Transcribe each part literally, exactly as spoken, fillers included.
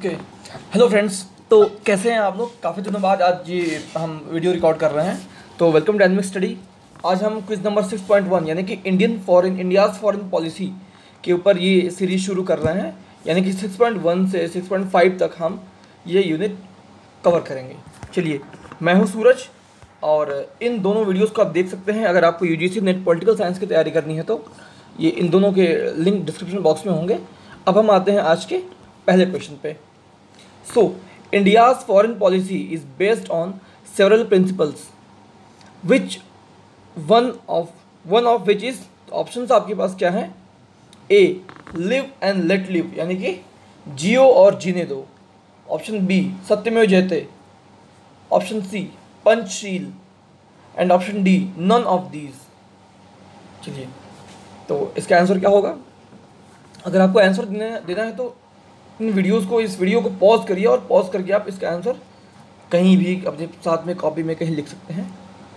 Okay hello friends. तो कैसे हैं आप लोग? काफ़ी दिनों बाद आज ये हम वीडियो रिकॉर्ड कर रहे हैं। तो वेलकम डायनेमिक स्टडी। आज हम quiz number six point one यानी कि Indian foreign India's foreign policy के ऊपर ये सीरीज शुरू कर रहे हैं। यानी कि सिक्स पॉइंट वन से सिक्स पॉइंट फाइव तक हम ये यूनिट कवर करेंगे। चलिए, मैं हूँ सूरज और इन दोनों वीडियोज़ को आप देख सकते हैं। अगर आपको U G C NET political science की तैयारी करनी है तो ये इन दोनों के लिंक डिस्क्रिप्शन बॉक्स में होंगे। अब हम आते हैं आज के पहले क्वेश्चन पे। So India's foreign policy is based on several principles which one of one of which is, options आपके पास क्या हैं? A live and let live यानी कि जियो और जीने दो। ऑप्शन बी सत्यमेव जयते। Option C Panchsheel and option D none of these. चलिए, तो इसका आंसर क्या होगा? अगर आपको आंसर देना देना है तो इन वीडियोस को इस वीडियो को पॉज करिए और पॉज करके आप इसका आंसर कहीं भी अपने साथ में कॉपी में कहीं लिख सकते हैं।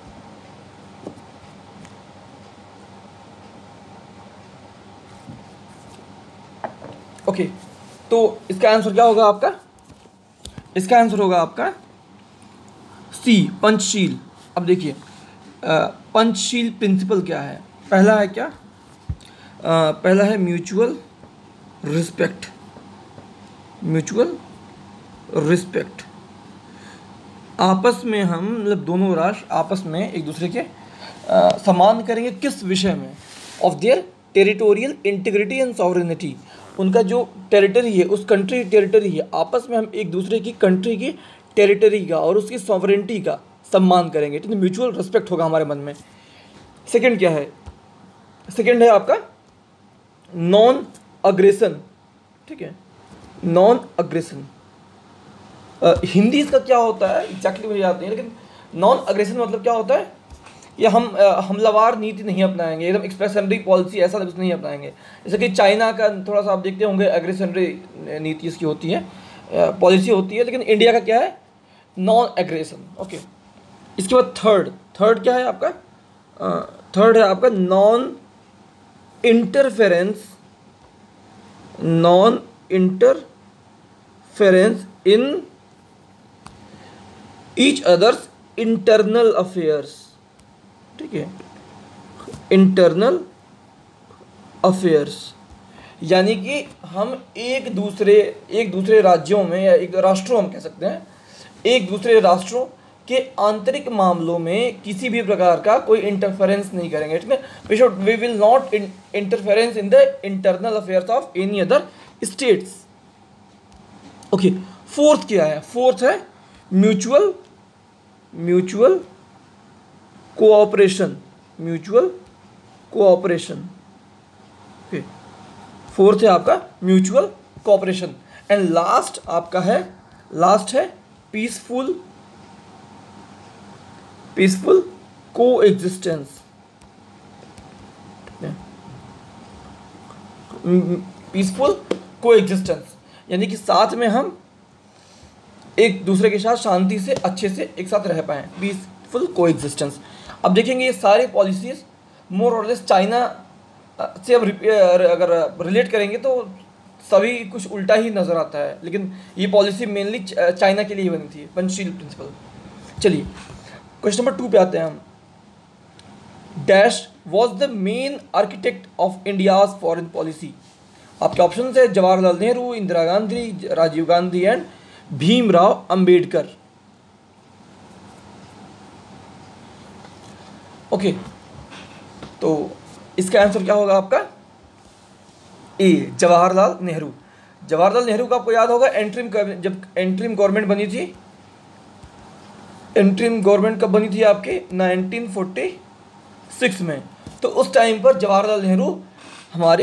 ओके, तो इसका आंसर क्या होगा आपका? इसका आंसर होगा आपका सी पंचशील। अब देखिए, पंचशील प्रिंसिपल क्या है? पहला है क्या? आ, पहला है म्यूचुअल रिस्पेक्ट। म्यूचुअल रिस्पेक्ट, आपस में हम मतलब दोनों राष्ट्र आपस में एक दूसरे के आ, सम्मान करेंगे। किस विषय में? Of their territorial integrity and sovereignty. उनका जो टेरिटरी है, उस कंट्री टेरिटरी है, आपस में हम एक दूसरे की कंट्री की टेरिटरी का और उसकी सॉवरेनिटी का सम्मान करेंगे। तो म्यूचुअल रिस्पेक्ट होगा हमारे मन में। सेकंड क्या है? सेकंड है आपका नॉन अग्रेशन। ठीक है, नॉन अग्रेशन। हिंदी इसका क्या होता है एग्जैक्टली मुझे याद नहीं है, लेकिन नॉन अग्रेशन मतलब क्या होता है? या हम uh, हमलावार नीति नहीं अपनाएंगे, एकदम एक्सप्रेशनरी पॉलिसी ऐसा कुछ नहीं अपनाएंगे। जैसे कि चाइना का थोड़ा सा आप देखते होंगे, एग्रेशनरी नीति इसकी होती है, पॉलिसी होती है। लेकिन इंडिया का क्या है? Non aggression. ओके, इसके बाद थर्ड थर्ड क्या है आपका? थर्ड uh, है आपका non interference. Non interference in each others internal affairs. ठीक है, इंटरनल अफेयर्स यानी कि हम एक दूसरे एक दूसरे राज्यों में या एक राष्ट्रों हम कह सकते हैं, एक दूसरे राष्ट्रों के आंतरिक मामलों में किसी भी प्रकार का कोई इंटरफेरेंस नहीं करेंगे। ठीक है, we should we will not interference in the internal affairs of any other states. Okay, fourth क्या है? फोर्थ है mutual mutual cooperation. Mutual cooperation. Okay, fourth है आपका म्यूचुअल कोऑपरेशन। एंड लास्ट आपका है लास्ट है peaceful peaceful coexistence. Peaceful coexistence यानी कि साथ में हम एक दूसरे के साथ शांति से अच्छे से एक साथ रह पाएँ। पीसफुल को एग्जिस्टेंस। अब देखेंगे ये सारे पॉलिसीज मोर और लेस चाइना से अब अगर रिलेट करेंगे तो सभी कुछ उल्टा ही नज़र आता है, लेकिन ये पॉलिसी मेनली चाइना के लिए ही बनी थी, पंचशील प्रिंसिपल। चलिए, क्वेश्चन नंबर टू पे आते हैं हम। Dash was the main architect of India's foreign policy. आपके ऑप्शन है जवाहरलाल नेहरू, इंदिरा गांधी, राजीव गांधी एंड भीमराव अंबेडकर। ओके, तो इसका आंसर क्या होगा आपका? ए जवाहरलाल नेहरू। जवाहरलाल नेहरू का आपको याद होगा एंट्रीम, जब एंट्रीम गवर्नमेंट बनी थी, एंट्रीम गवर्नमेंट कब बनी थी आपके? नाइनटीन फोर्टी सिक्स में। तो उस टाइम पर जवाहरलाल नेहरू हमारे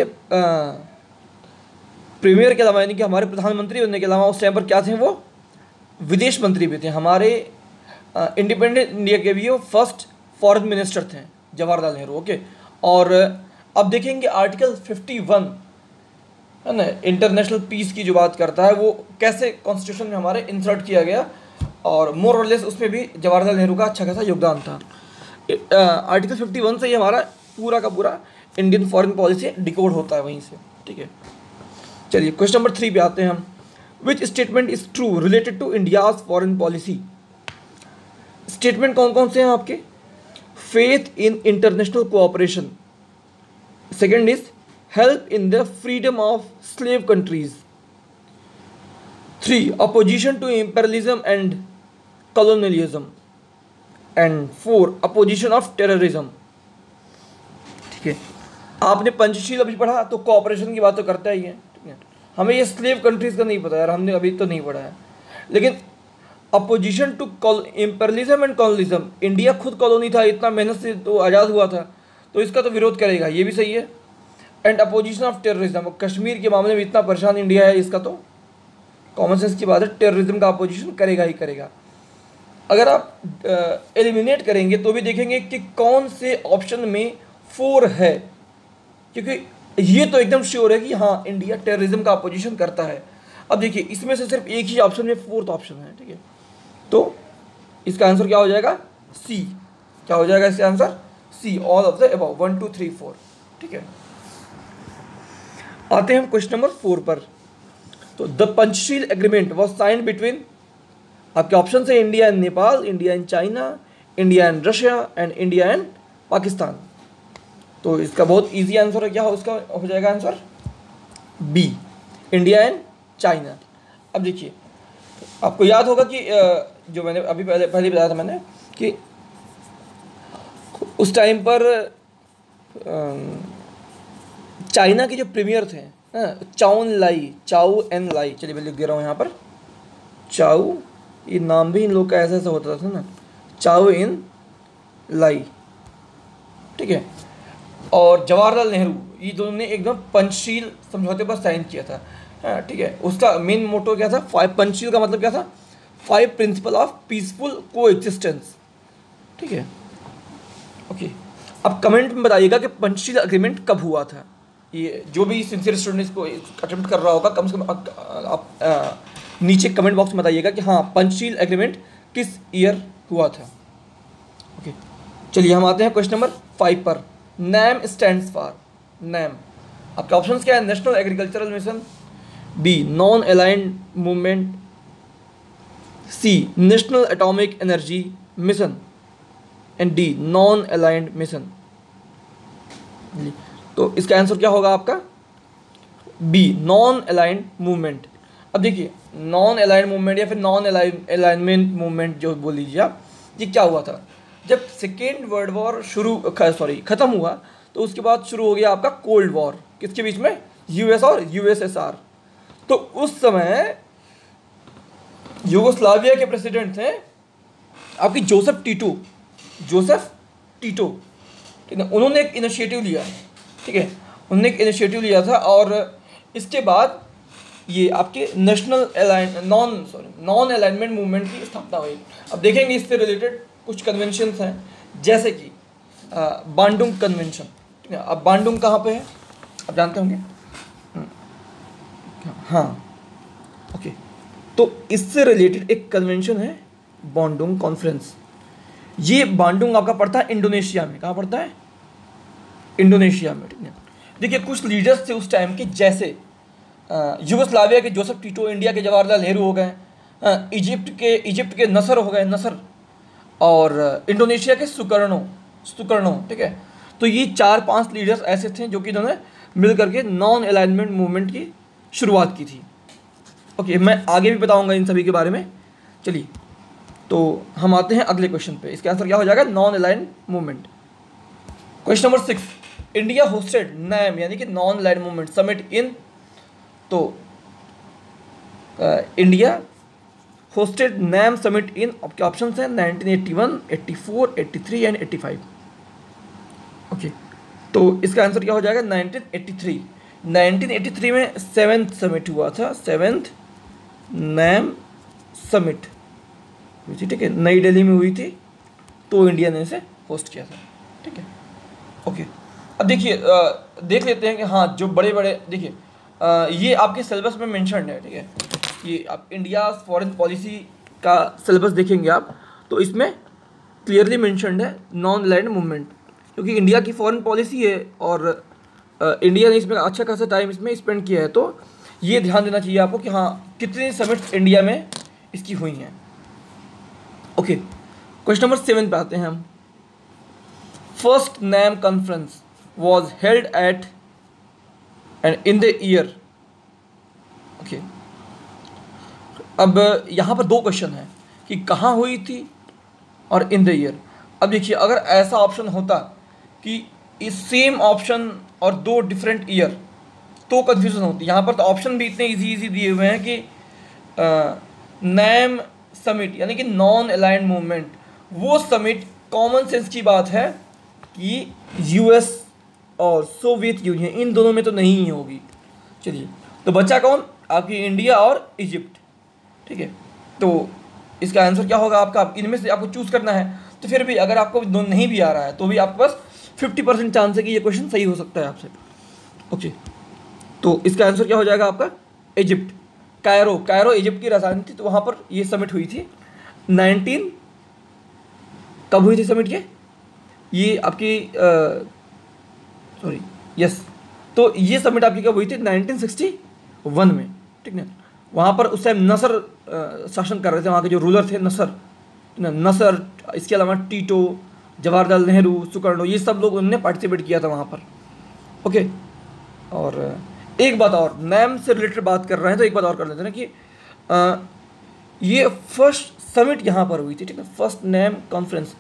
प्रीमियर के अलावा यानी कि हमारे प्रधानमंत्री होने के अलावा उस टाइम पर क्या थे? वो विदेश मंत्री भी थे। हमारे इंडिपेंडेंट इंडिया के भी वो फर्स्ट फॉरेन मिनिस्टर थे जवाहरलाल नेहरू। ओके, और अब देखेंगे आर्टिकल फिफ्टी वन है ना, इंटरनेशनल पीस की जो बात करता है, वो कैसे कॉन्स्टिट्यूशन में हमारे इंसर्ट किया गया, और मोर और लेस उसमें भी जवाहरलाल नेहरू का अच्छा खासा योगदान था। आर्टिकल फिफ्टी वन से ही हमारा पूरा का पूरा इंडियन फॉरेन पॉलिसी डिकोड होता है वहीं से। ठीक है, चलिए क्वेश्चन नंबर थ्री पे आते हैं हम। Which statement is true related to India's foreign policy. Statement कौन कौन से हैं आपके? Faith in international cooperation, second is help in the freedom of slave countries, three opposition to imperialism and colonialism, and four opposition of terrorism. ठीक है, आपने पंचशील अभी पढ़ा तो कोऑपरेशन की बात तो करता ही है, ठीक है। हमें ये स्लेव कंट्रीज का नहीं पता यार, हमने अभी तो नहीं पढ़ा है। लेकिन opposition to imperialism and colonialism, India खुद कॉलोनी था, इतना मेहनत से तो आज़ाद हुआ था, तो इसका तो विरोध करेगा, ये भी सही है। And opposition of terrorism, Kashmir के मामले में इतना परेशान इंडिया है, इसका तो कॉमन सेंस की बात है, टेररिज्म का अपोजिशन करेगा ही करेगा। अगर आप एलिमिनेट करेंगे तो भी देखेंगे कि कौन से ऑप्शन में फोर है, क्योंकि ये तो एकदम श्योर है कि हाँ इंडिया टेररिज्म का अपोजिशन करता है। अब देखिए इसमें से सिर्फ एक ही ऑप्शन में फोर्थ ऑप्शन है, ठीक है, तो इसका आंसर क्या हो जाएगा? सी। क्या हो जाएगा इसका answer? C, all of the above, one two three four. ठीक है, आते हैं हम क्वेश्चन नंबर फोर पर। तो the Panchsheel agreement was signed between, आपके ऑप्शन है India and Nepal, India and China, India and Russia and India and Pakistan. तो इसका बहुत इजी आंसर है, क्या हो उसका हो जाएगा answer? B, India and China. अब देखिए आपको याद होगा कि जो मैंने अभी पहले पहले बताया था मैंने कि उस टाइम पर चाइना के जो प्रीमियर थे चाउ एन लाई, चाउ एन लाई, चलिए मैं लिख दे रहा हूँ यहाँ पर, चाउ, ये नाम भी इन लोग का ऐसा ऐसा होता था ना, चाउ एन लाई, ठीक है, और जवाहरलाल नेहरू, ये दोनों ने एकदम पंचशील समझौते पर साइन किया था। हाँ ठीक है, उसका मेन मोटो क्या था? फाइव, पंचशील का मतलब क्या था? Five principle of peaceful coexistence. ठीक है, ओके। अब कमेंट में बताइएगा कि पंचशील एग्रीमेंट कब हुआ था। ये जो भी सिंसियर स्टूडेंट इसको अटेम्प्ट कर रहा होगा, कम से कम आप नीचे कमेंट बॉक्स में बताइएगा कि हाँ पंचशील एग्रीमेंट किस ईयर हुआ था। ओके, चलिए हम आते हैं क्वेश्चन नंबर फाइव पर। नैम स्टैंड्स फॉर, नैम आपके ऑप्शंस क्या है? National agricultural mission, B non aligned movement, C national atomic energy mission, and D non aligned mission. तो इसका आंसर क्या होगा आपका? B non aligned movement. अब देखिए नॉन अलाइंड मूवमेंट या फिर नॉन अलाइनमेंट मूवमेंट जो बोल लीजिए आप, ये क्या हुआ था? जब सेकेंड वर्ल्ड वॉर शुरू सॉरी ख़त्म हुआ तो उसके बाद शुरू हो गया आपका कोल्ड वॉर, किसके बीच में? यूएस और यूएसएसआर। तो उस समय यूगोस्लाविया के प्रेसिडेंट थे आपकी जोसेफ टीटो, जोसेफ टीटो, ठीक है। उन्होंने एक इनिशिएटिव लिया, ठीक है, उन्होंने एक इनिशिएटिव लिया था और इसके बाद ये आपके national align non sorry non alignment movement की स्थापना हुई। अब देखेंगे इससे रिलेटेड कुछ कन्वेंशंस हैं, जैसे कि बांडुंग कन्वेंशन, ठीक है। अब बांडुंग कहाँ पे है आप जानते होंगे? हाँ ओके, तो इससे रिलेटेड एक कन्वेंशन है बांडुंग कॉन्फ्रेंस। ये बांडुंग आपका पड़ता है इंडोनेशिया में। कहाँ पड़ता है? इंडोनेशिया में, ठीक है। देखिए कुछ लीडर्स थे उस टाइम के, जैसे यूगोस्लाविया के जोसेफ टीटो, इंडिया के जवाहरलाल नेहरू हो गए, इजिप्ट के इजिप्ट के नसर हो गए, नसर, और इंडोनेशिया के सुकर्णो सुकर्णो ठीक है। तो ये चार पांच लीडर्स ऐसे थे जो कि इन्होंने मिल करके नॉन अलाइनमेंट मूवमेंट की शुरुआत की थी। ओके, मैं आगे भी बताऊंगा इन सभी के बारे में। चलिए तो हम आते हैं अगले क्वेश्चन पे। इसका आंसर क्या हो जाएगा? Non aligned movement. Question number six, India hosted NAM यानी कि non aligned movement summit in, तो India hosted NAM summit in, आपके ऑप्शन हैं nineteen eighty one, eighty four, eighty three and eighty five. Okay, तो इसका answer क्या हो जाएगा? Nineteen eighty three. Nineteen eighty three में सेवेंथ समिट हुआ था, सेवेंथ नैम समिट हुई थी, ठीक है, नई दिल्ली में हुई थी, तो इंडिया ने इसे होस्ट किया था, ठीक है। ओके, अब देखिए देख लेते हैं कि हाँ जो बड़े बड़े देखिए ये आपके सिलेबस में मेंशन्ड है, ठीक है। ये आप इंडिया फॉरेन पॉलिसी का सिलेबस देखेंगे आप, तो इसमें क्लियरली मेंशन्ड है नॉन अलाइंड मूवमेंट, क्योंकि इंडिया की फॉरेन पॉलिसी है और इंडिया ने इसमें अच्छा खासा टाइम इसमें स्पेंड किया है, तो ये ध्यान देना चाहिए आपको कि हाँ कितनी समिट्स इंडिया में इसकी हुई हैं। ओके, क्वेश्चन नंबर सेवन पे आते हैं हम। First NAM conference was held at and in the year. Okay, अब यहाँ पर दो क्वेश्चन हैं कि कहाँ हुई थी और इन द ईयर। अब देखिए, अगर ऐसा ऑप्शन होता कि इस सेम ऑप्शन और दो डिफरेंट ईयर तो कन्फ्यूजन होती। यहाँ पर तो ऑप्शन भी इतने इजी इजी दिए हुए हैं कि नैम समिट यानी कि नॉन अलाइंड मूवमेंट, वो समिट कॉमन सेंस की बात है कि यूएस और सोवियत यूनियन इन दोनों में तो नहीं ही होगी। चलिए, तो बच्चा कौन? आपकी इंडिया और इजिप्ट। ठीक है, तो इसका आंसर क्या होगा आपका? इनमें से आपको चूज़ करना है। तो फिर भी अगर आपको दोनों नहीं भी आ रहा है तो भी आपके पास फिफ्टी परसेंट चांस है कि ये क्वेश्चन सही हो सकता है आपसे। ओके, तो इसका आंसर क्या हो जाएगा आपका? Egypt, Cairo. कायरो इजिप्ट की राजधानी थी, तो वहाँ पर ये समिट हुई थी। नाइनटीन कब हुई थी समिट ये? ये आपकी सॉरी यस तो ये समिट आपकी कब हुई थी? नाइनटीन सिक्सटी वन में। ठीक है, वहाँ पर उस टाइम नसर शासन कर रहे थे, वहाँ के जो रूलर थे नसर नसर इसके अलावा टीटो, जवाहरलाल नेहरू, सुकर्णो, ये सब लोग उन्होंने पार्टिसिपेट किया था वहाँ पर। ओके, और एक बात और, नैम से रिलेटेड बात कर रहे हैं तो एक बात और कर लेते हैं ना कि आ, ये फर्स्ट समिट यहाँ पर हुई थी। ठीक है, फर्स्ट नैम कॉन्फ्रेंस।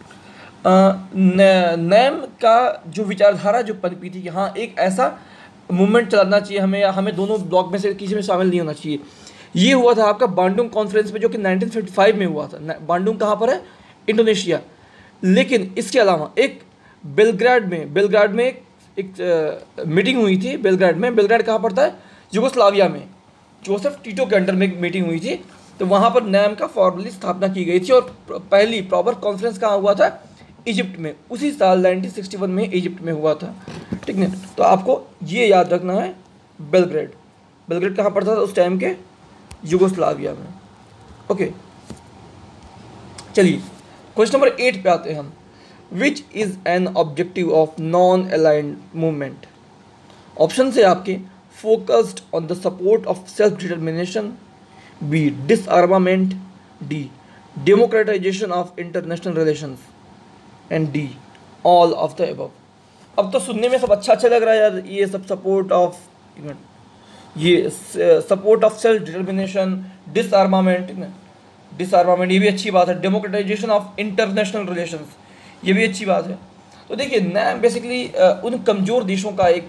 नैम का जो विचारधारा जो पनपी थी कि हाँ एक ऐसा मूवमेंट चलाना चाहिए हमें, या हमें दोनों ब्लॉक में से किसी में शामिल नहीं होना चाहिए। ये हुआ था आपका बांडुंग कॉन्फ्रेंस में, जो कि नाइनटीन फिफ्टी फाइव में हुआ था। बांडुंग कहाँ पर है? इंडोनेशिया। लेकिन इसके अलावा एक बेलग्राड में बेलग्राड में एक, एक मीटिंग हुई थी। बेलग्राड में बेलग्राड कहाँ पड़ता है? यूगोस्लाविया में। जोसेफ टीटो के अंडर में एक मीटिंग हुई थी, तो वहाँ पर नैम का फॉर्मली स्थापना की गई थी। और पहली प्रॉपर कॉन्फ्रेंस कहाँ हुआ था? इजिप्ट में। उसी साल नाइनटीन सिक्सटी वन में इजिप्ट में हुआ था। ठीक है, तो आपको ये याद रखना है, बेलग्रेड। बेलग्रेड कहाँ पड़ता था उस टाइम के? यूगोस्लाविया में। ओके, चलिए क्वेश्चन नंबर एट पे आते हैं हम। Which is an objective of non aligned movement? Option से आपके focused on the support of self determination, B disarmament, D democratization of international relations, and D all of the above. अब तो सुनने में सब अच्छा अच्छा लग रहा है यार, ये सब सपोर्ट ऑफ ये support of self determination, disarmament disarmament ये भी अच्छी बात है, डेमोक्रेटाइजेशन ऑफ इंटरनेशनल रिलेशंस ये भी अच्छी बात है। तो देखिए, नैम बेसिकली उन कमज़ोर देशों का एक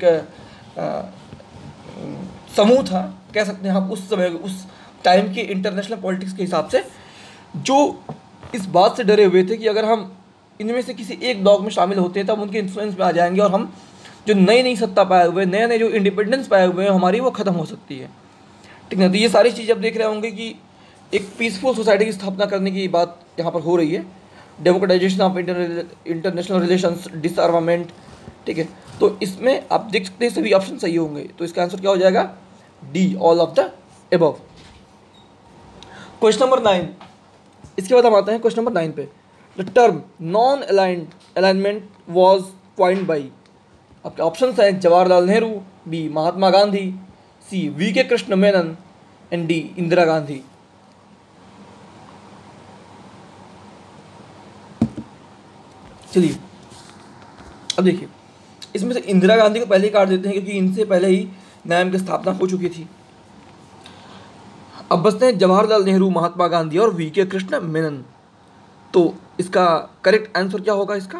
समूह था, कह सकते हैं आप, उस समय उस टाइम के इंटरनेशनल पॉलिटिक्स के हिसाब से, जो इस बात से डरे हुए थे कि अगर हम इनमें से किसी एक ब्लॉक में शामिल होते हैं तब उनके इन्फ्लुएंस में आ जाएंगे और हम जो नई नई सत्ता पाए हुए, नए नए जो इंडिपेंडेंस पाए हुए हैं हमारी, वो ख़त्म हो सकती है। ठीक है, तो ये सारी चीज़ आप देख रहे होंगे कि एक पीसफुल सोसाइटी की स्थापना करने की बात यहाँ पर हो रही है। Democratization of international relations, disarmament. ठीक है, तो इसमें आप देख सकते हैं सभी ऑप्शन सही होंगे। तो इसका आंसर क्या हो जाएगा? D all of the above. Question number nine, इसके बाद हम आते हैं क्वेश्चन नंबर नाइन पे। The term non aligned alignment was coined by. आपके ऑप्शन हैं Jawaharlal Nehru, B Mahatma Gandhi, C V K Krishna Menon, and D Indira Gandhi. चलिए, अब देखिए, इसमें से इंदिरा गांधी को पहले ही काट देते हैं क्योंकि इनसे पहले ही नैम की स्थापना हो चुकी थी। अब बचते हैं जवाहरलाल नेहरू, महात्मा गांधी और वी के कृष्ण मेनन। तो इसका करेक्ट आंसर क्या होगा? इसका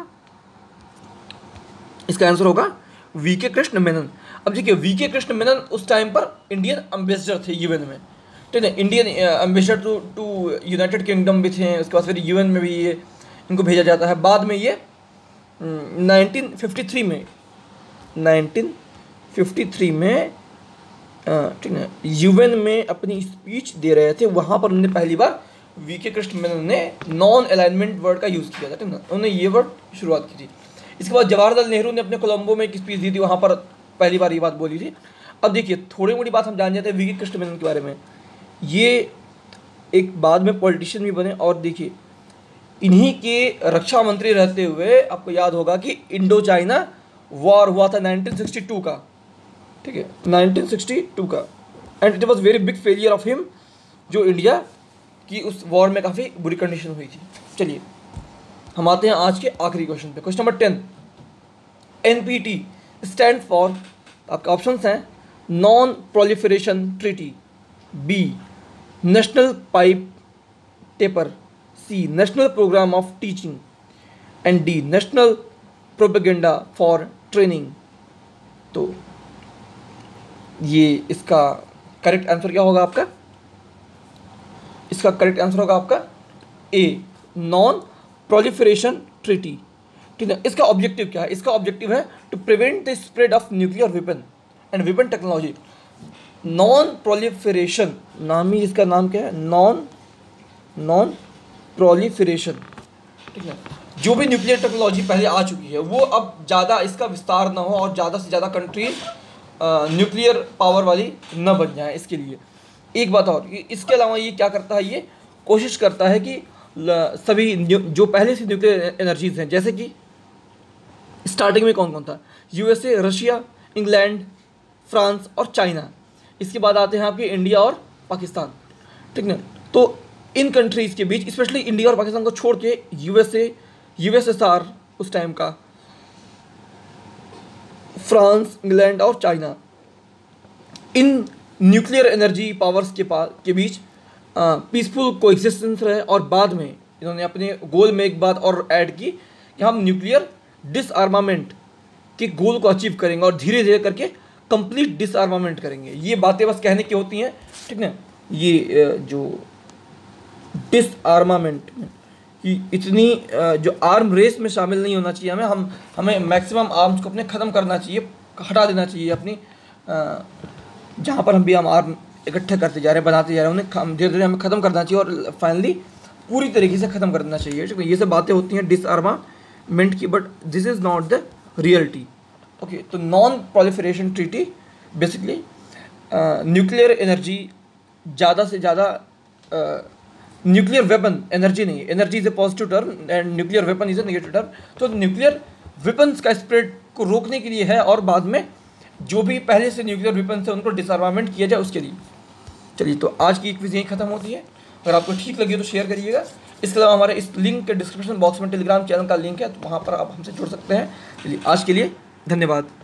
इसका आंसर होगा वी के कृष्ण मेनन। अब देखिए, वी के कृष्ण मेनन उस टाइम पर इंडियन एम्बेसडर थे यूएन में। ठीक है, Indian ambassador to to United Kingdom भी थे। उसके बाद फिर यूएन में भी ये इनको भेजा जाता है। बाद में ये नाइनटीन फिफ्टी थ्री में नाइनटीन फिफ्टी थ्री में ठीक है यूएन में अपनी स्पीच दे रहे थे। वहाँ पर उन्होंने पहली बार वी के कृष्ण मेनन ने नॉन अलाइनमेंट वर्ड का यूज़ किया था। ठीक है, उन्होंने ये वर्ड शुरुआत की थी। इसके बाद जवाहरलाल नेहरू ने अपने कोलंबो में एक स्पीच दी थी, वहाँ पर पहली बार ये बात बोली थी। अब देखिए, थोड़ी मोड़ी बात हम जान जाते हैं वी के कृष्ण मेनन के बारे में। ये एक बाद में पॉलिटिशियन भी बने, और देखिए इन्हीं के रक्षा मंत्री रहते हुए आपको याद होगा कि इंडो चाइना वॉर हुआ था नाइनटीन सिक्सटी टू का। ठीक है, नाइनटीन सिक्सटी टू का। And it was very big failure of him, जो इंडिया की उस वॉर में काफ़ी बुरी कंडीशन हुई थी। चलिए हम आते हैं आज के आखिरी क्वेश्चन पे। Question number ten, N P T stand for, आपके ऑप्शंस हैं non proliferation treaty, B national pipe taper, C national programme of teaching, and D national propaganda for training. तो ये इसका करेक्ट आंसर क्या होगा आपका? इसका करेक्ट आंसर होगा आपका ए नॉन प्रोलिफरेशन ट्रीटी। ठीक है, इसका ऑब्जेक्टिव क्या है? इसका ऑब्जेक्टिव है to prevent the spread of nuclear weapon and weapon technology. Non proliferation, नाम ही इसका नाम क्या है, नॉन नॉन प्रोलिफरेशन। ठीक है, जो भी न्यूक्लियर टेक्नोलॉजी पहले आ चुकी है वो अब ज़्यादा इसका विस्तार ना हो और ज़्यादा से ज़्यादा कंट्रीज न्यूक्लियर पावर वाली न बन जाए। इसके लिए एक बात और, इसके अलावा ये क्या करता है, ये कोशिश करता है कि सभी जो पहले से न्यूक्लियर एनर्जीज हैं, जैसे कि स्टार्टिंग में कौन कौन था, यूएसए, रशिया, इंग्लैंड, फ्रांस और चाइना। इसके बाद आते हैं आपके इंडिया और पाकिस्तान। ठीक है, तो इन कंट्रीज़ के बीच, स्पेशली इंडिया और पाकिस्तान को छोड़ के यूएसए, यूएसएसआर उस टाइम का, फ्रांस, इंग्लैंड और चाइना, इन न्यूक्लियर एनर्जी पावर्स के पास के बीच पीसफुल कोएग्जिस्टेंस रहे। और बाद में इन्होंने अपने गोल में एक बात और ऐड की कि हम न्यूक्लियर डिसआर्मामेंट के गोल को अचीव करेंगे और धीरे धीरे करके कंप्लीट डिसआर्मामेंट करेंगे। ये बातें बस कहने की होती हैं। ठीक है, ये जो डिसआर्मामेंट कि इतनी जो आर्म रेस में शामिल नहीं होना चाहिए हमें हम हमें मैक्सिमम आर्म्स को अपने ख़त्म करना चाहिए, हटा देना चाहिए अपनी, जहाँ पर हम भी हम आर्म इकट्ठे करते जा रहे हैं, बनाते जा रहे हैं, उन्हें धीरे धीरे हमें ख़त्म करना चाहिए और फाइनली पूरी तरीके से ख़त्म कर देना चाहिए। ठीक है, ये सब बातें होती हैं डिसआर्मामेंट की, but this is not the reality. Okay, तो non proliferation treaty basically nuclear energy ज़्यादा से ज़्यादा, न्यूक्लियर वेपन एनर्जी नहीं, energy is a positive term and nuclear weapon is a negative term. तो न्यूक्लियर वेपन्स का spread को रोकने के लिए है और बाद में जो भी पहले से न्यूक्लियर वेपन्स है उनको डिसआर्मामेंट किया जाए उसके लिए। चलिए, तो आज की क्विज यहीं खत्म होती है। अगर आपको ठीक लगी तो शेयर करिएगा। इसके अलावा हमारे इस लिंक के डिस्क्रिप्शन बॉक्स में टेलीग्राम चैनल का लिंक है, तो वहाँ पर आप हमसे जुड़ सकते हैं। चलिए, आज के लिए धन्यवाद।